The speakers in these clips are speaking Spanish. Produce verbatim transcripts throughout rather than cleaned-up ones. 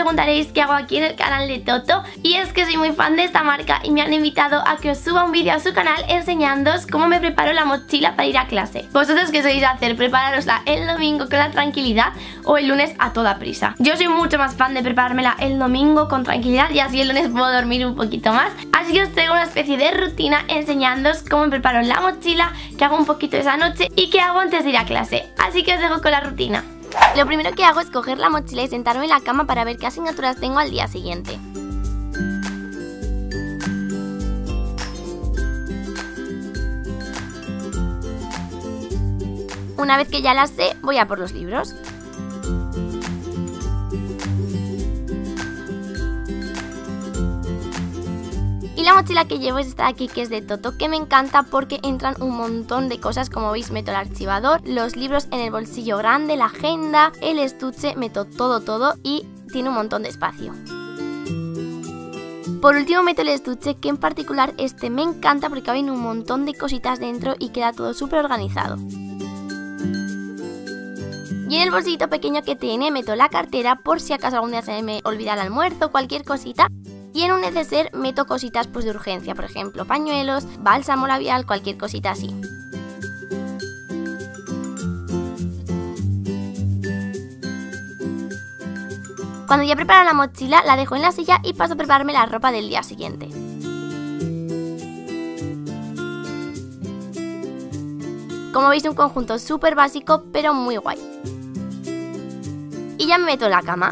preguntaréis qué hago aquí en el canal de Toto, y es que soy muy fan de esta marca y me han invitado a que os suba un vídeo a su canal enseñándoos cómo me preparo la mochila para ir a clase. ¿Vosotros qué sois a hacer? ¿Prepararosla el domingo con la tranquilidad o el lunes a toda prisa? Yo soy mucho más fan de preparármela el domingo con tranquilidad y así el lunes puedo dormir un poquito más. Así que os traigo una especie de rutina enseñándoos cómo me preparo la mochila, qué hago un poquito esa noche y qué hago antes de ir a clase. Así que os dejo con la rutina. Lo primero que hago es coger la mochila y sentarme en la cama para ver qué asignaturas tengo al día siguiente. Una vez que ya las sé, voy a por los libros. Y la mochila que llevo es esta de aquí, que es de Toto, que me encanta porque entran un montón de cosas. Como veis, meto el archivador, los libros en el bolsillo grande, la agenda, el estuche, meto todo todo y tiene un montón de espacio. Por último meto el estuche, que en particular este me encanta porque caben un montón de cositas dentro y queda todo súper organizado. Y en el bolsillito pequeño que tiene meto la cartera por si acaso algún día se me olvida el almuerzo, cualquier cosita. Y en un neceser meto cositas pues de urgencia, por ejemplo pañuelos, bálsamo labial, cualquier cosita así. Cuando ya preparo la mochila la dejo en la silla y paso a prepararme la ropa del día siguiente. Como veis, un conjunto súper básico pero muy guay. Y ya me meto en la cama.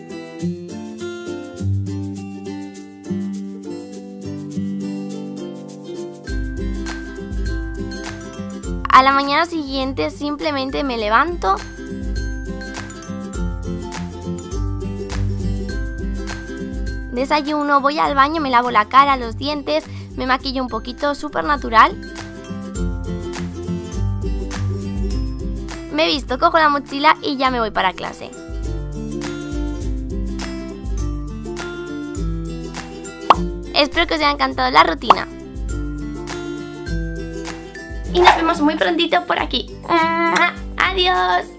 A la mañana siguiente simplemente me levanto, desayuno, voy al baño, me lavo la cara, los dientes, me maquillo un poquito, súper natural. Me visto, cojo la mochila y ya me voy para clase. Espero que os haya encantado la rutina. Y nos vemos muy prontito por aquí. ¡Adiós!